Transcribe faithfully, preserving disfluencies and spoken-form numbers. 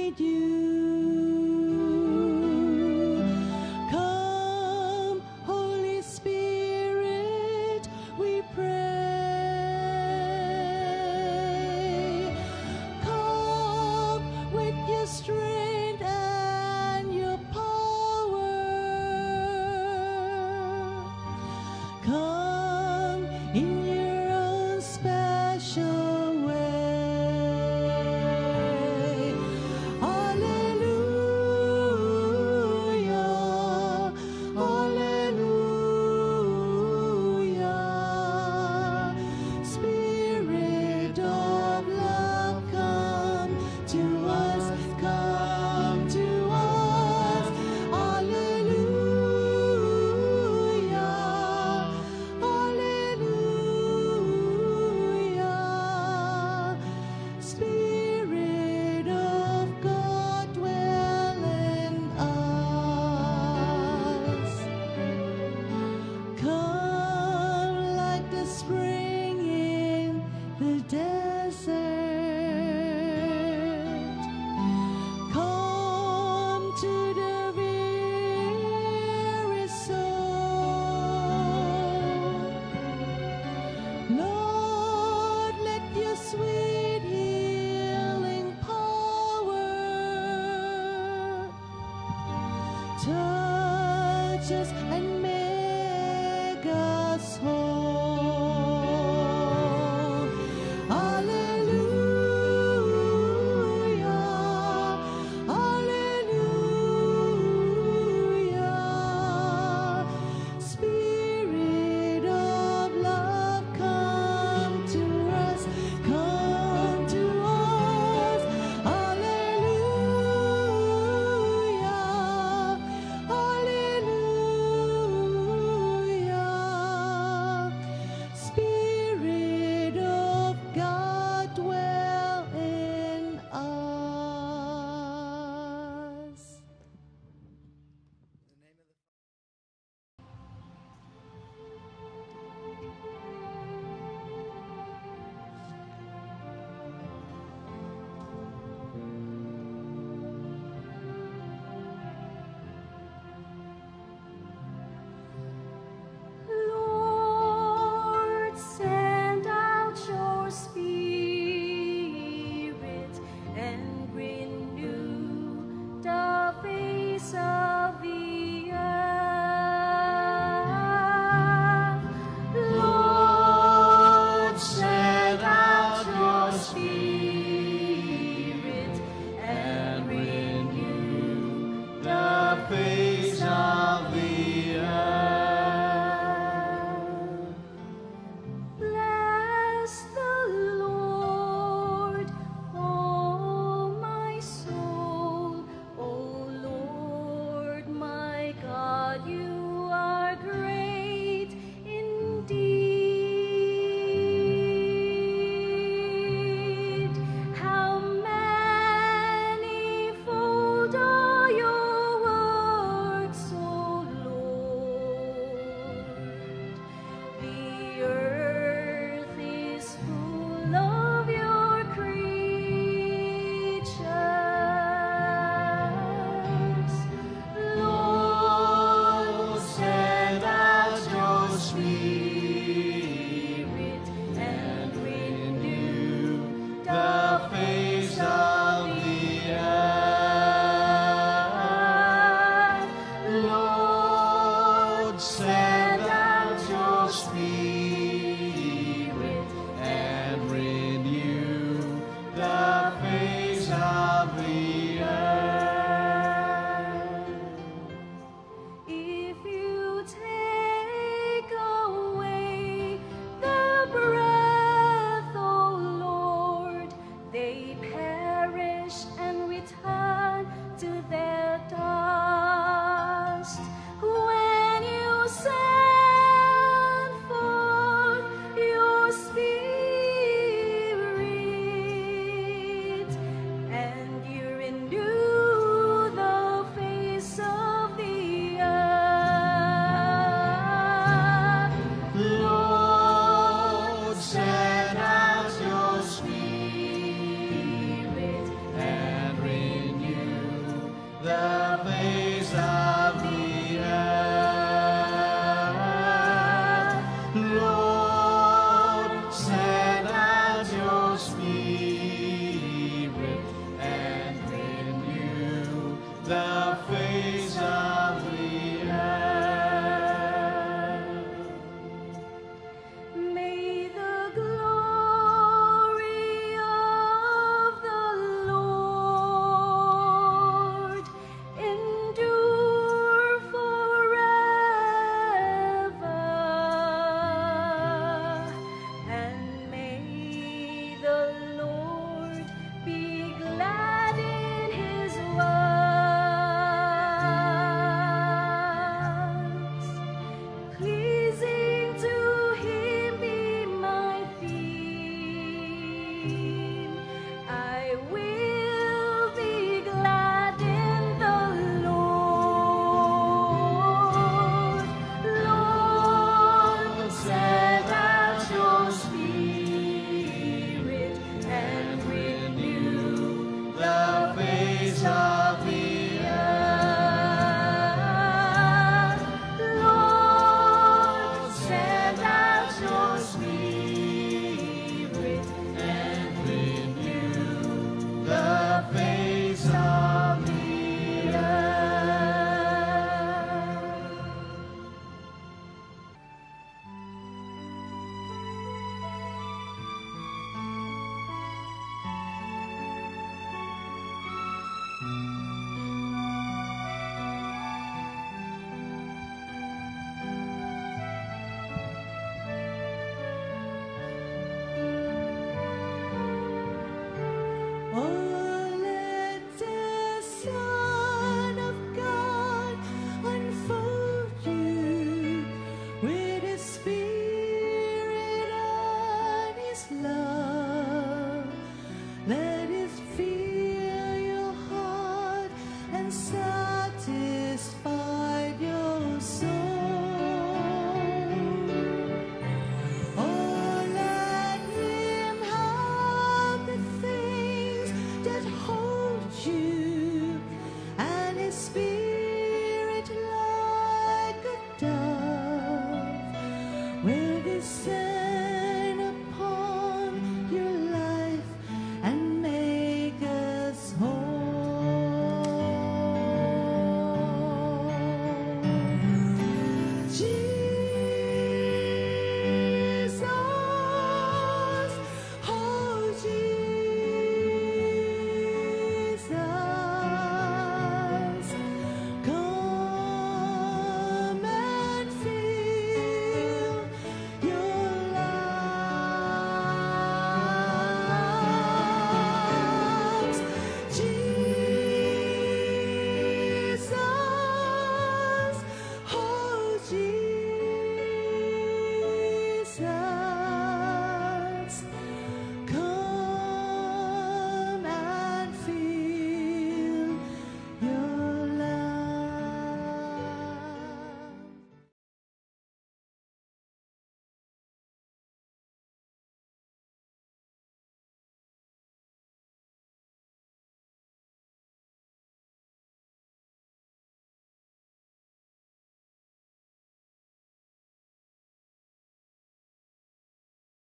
need you. Come, Holy Spirit, we pray. Come with your strength and your power. Come in your own special way. Hallelujah, hallelujah. Spirit of love, come to us, come to us. Hallelujah, hallelujah. Spirit of God, dwell in us. Come like the spring in the desert. Come to the very soul. Lord, let your sweet healing power touch us and make us whole. Hallelujah, hallelujah. Spirit of love, come to us, come to us. Hallelujah, hallelujah. Spirit of God, dwell in us. Lord, send out your Spirit and renew the face of the earth. Lord, send out your Spirit and renew the face of the earth. Bless the Lord, oh my soul. O Lord, my God, you are great indeed. How manifold are your works, O Lord. The earth is full of your creatures. Lord, send out your Spirit and renew the face of the earth. Lord, send out your Spirit and renew the face of the earth. If you take away the breath, O Lord, they perish and return to their dust. When you send forth your Spirit and you renew the faithful